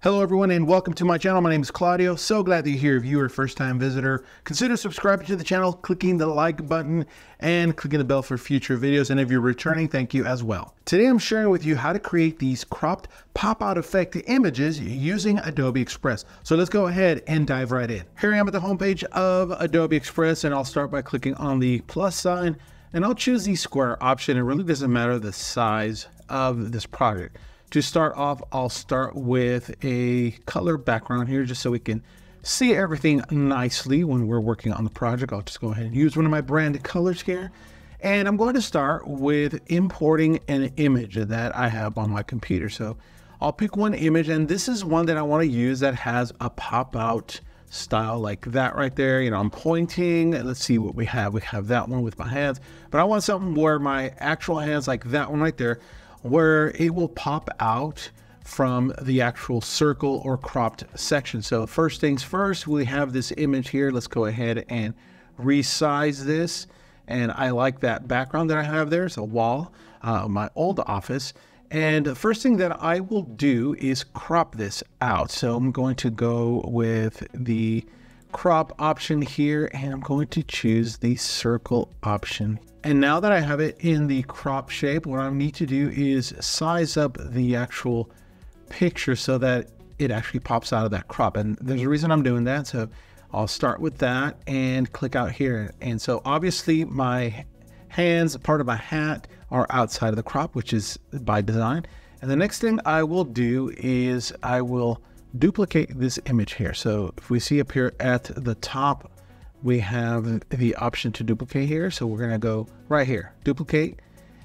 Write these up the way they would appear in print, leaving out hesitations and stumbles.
Hello everyone and welcome to my channel. My name is Claudio. So glad that you're here. If you are a first-time visitor, consider subscribing to the channel, clicking the like button, and clicking the bell for future videos. And if you're returning, thank you as well. Today I'm sharing with you how to create these cropped pop-out effect images using Adobe Express. So let's go ahead and dive right in. Here I am at the homepage of Adobe Express, and I'll start by clicking on the plus sign, and I'll choose the square option. It really doesn't matter the size of this project. To start off, I'll start with a color background here just so we can see everything nicely when we're working on the project. I'll just go ahead and use one of my brand colors here. And I'm going to start with importing an image that I have on my computer. So I'll pick one image, and this is one that I want to use that has a pop-out style like that right there. You know, I'm pointing. Let's see what we have. We have that one with my hands, but I want something where my actual hands, like that one right there, where it will pop out from the actual circle or cropped section. So first things first, we have this image here. Let's go ahead and resize this. And I like that background that I have there. It's a wall, my old office. And the first thing that I will do is crop this out. So I'm going to go with the crop option here, and I'm going to choose the circle option. And now that I have it in the crop shape, what I need to do is size up the actual picture so that it actually pops out of that crop. And there's a reason I'm doing that. So I'll start with that and click out here. And so obviously my hands, part of my hat, are outside of the crop, which is by design. And the next thing I will do is I will duplicate this image here. So if we see up here at the top, we have the option to duplicate here. So we're going to go right here, duplicate,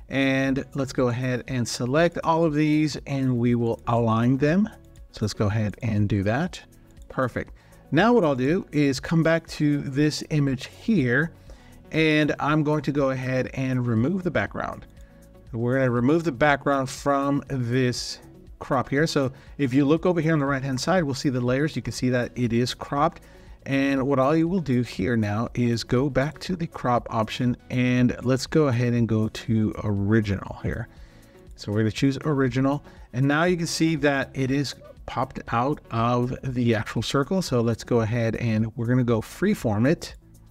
and let's go ahead and select all of these, and we will align them. So let's go ahead and do that. Perfect. Now what I'll do is come back to this image here, and I'm going to go ahead and remove the background. We're going to remove the background from this crop here. So if you look over here on the right hand side, we'll see the layers. You can see that it is cropped. And what I will do here now is go back to the crop option, and let's go ahead and go to original here. So we're going to choose original, and now you can see that it is popped out of the actual circle. So let's go ahead and we're going to go freeform it.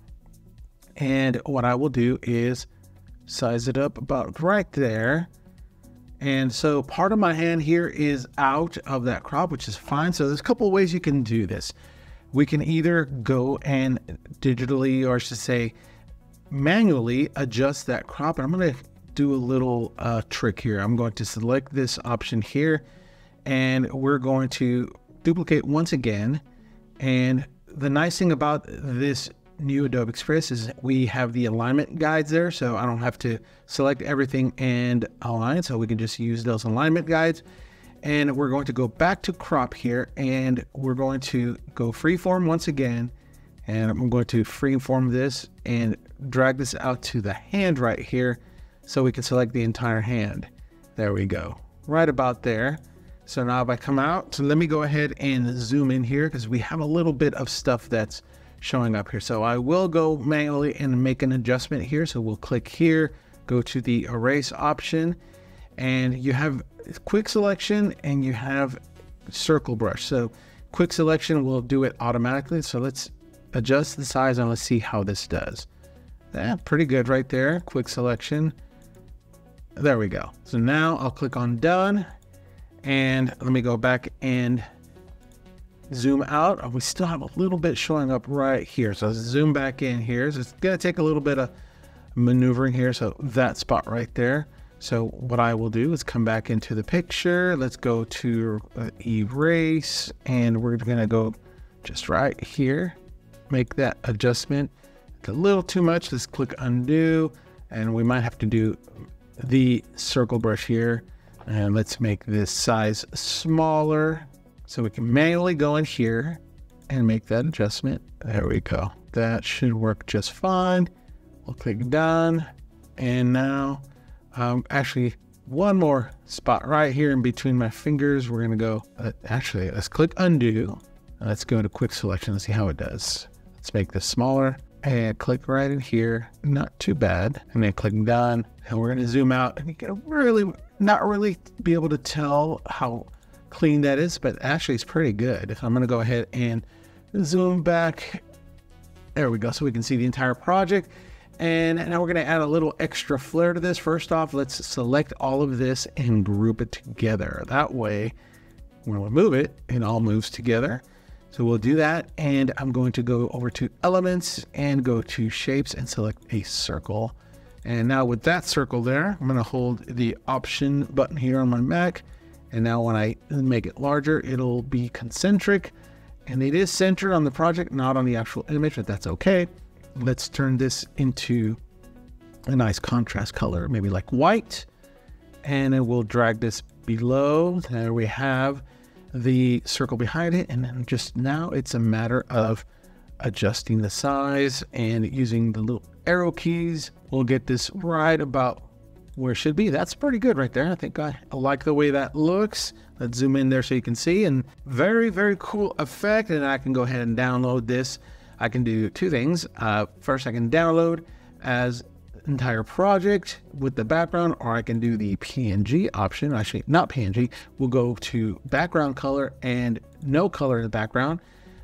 And what I will do is size it up about right there. And so part of my hand here is out of that crop, which is fine. So there's a couple of ways you can do this. We can either go and digitally, or I should say manually, adjust that crop. And I'm going to do a little trick here. I'm going to select this option here, and we're going to duplicate once again. And the nice thing about this new Adobe Express is we have the alignment guides there, so I don't have to select everything and align. So we can just use those alignment guides. And we're going to go back to crop here, and we're going to go freeform once again. And I'm going to freeform this and drag this out to the hand right here so we can select the entire hand. There we go, right about there. So now if I come out, so let me go ahead and zoom in here because we have a little bit of stuff that's showing up here. So I will go manually and make an adjustment here. So we'll click here, go to the erase option, and you have quick selection and you have circle brush. So quick selection will do it automatically. So let's adjust the size and let's see how this does. Pretty good right there. Quick selection. There we go. So now I'll click on done, and let me go back and zoom out. We still have a little bit showing up right here. So let's zoom back in here. So it's going to take a little bit of maneuvering here. So that spot right there. So what I will do is come back into the picture. Let's go to erase, and we're going to go just right here. Make that adjustment. It's a little too much. Let's click undo, and we might have to do the circle brush here. And let's make this size smaller so we can manually go in here and make that adjustment. There we go. That should work just fine. We'll click done, and now actually one more spot right here in between my fingers. We're gonna go, actually, let's click undo. Let's go to quick selection and see how it does. Let's make this smaller and click right in here. Not too bad. And then click done. And we're gonna zoom out, and you can really, not really be able to tell how clean that is, but actually it's pretty good. I'm going to go ahead and zoom back. There we go. So we can see the entire project. And now we're going to add a little extra flair to this. First off, let's select all of this and group it together. That way, when we move it, it all moves together. So we'll do that. And I'm going to go over to elements and go to shapes and select a circle. And now with that circle there, I'm going to hold the option button here on my Mac. And now when I make it larger, it'll be concentric. And it is centered on the project, not on the actual image, but that's okay. Let's turn this into a nice contrast color, maybe like white. And then we'll drag this below. There we have the circle behind it. And then just now it's a matter of adjusting the size and using the little arrow keys. We'll get this right about where it should be. That's pretty good right there. I think I like the way that looks. Let's zoom in there so you can see. And very, very cool effect. And I can go ahead and download this. I can do two things. First, I can download as entire project with the background, or I can do the PNG option. Actually, not PNG. We'll go to background color and no color in the background.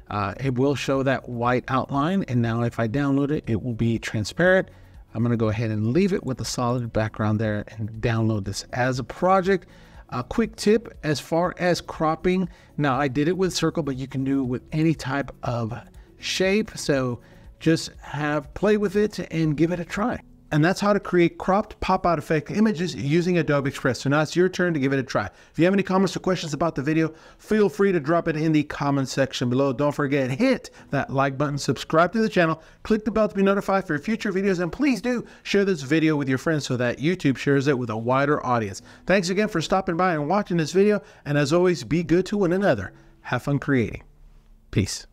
It will show that white outline. And now if I download it, it will be transparent. I'm going to go ahead and leave it with a solid background there and download this as a project. A quick tip as far as cropping. Now I did it with circle, but you can do it with any type of shape. So just play with it and give it a try. And that's how to create cropped pop-out effect images using Adobe Express. So now it's your turn to give it a try. If you have any comments or questions about the video, feel free to drop it in the comment section below. Don't forget, hit that like button, subscribe to the channel, click the bell to be notified for future videos, and please do share this video with your friends so that YouTube shares it with a wider audience. Thanks again for stopping by and watching this video. And as always, be good to one another. Have fun creating. Peace.